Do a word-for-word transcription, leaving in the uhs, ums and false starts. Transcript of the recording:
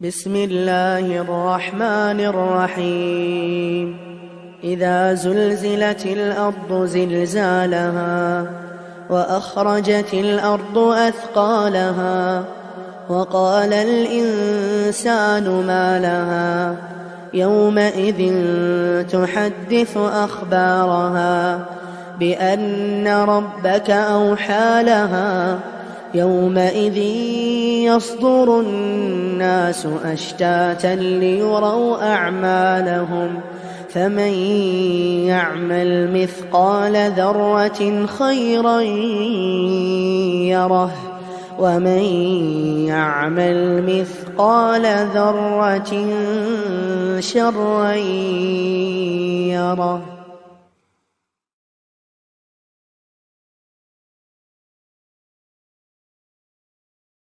بسم الله الرحمن الرحيم. إذا زلزلت الأرض زلزالها وأخرجت الأرض أثقالها وقال الإنسان ما لها يومئذ تحدث أخبارها بأن ربك أوحى لها يومئذ يصدر الناس أشتاتا ليروا أعمالهم فمن يعمل مثقال ذرة خيرا يره ومن يعمل مثقال ذرة شرا يره.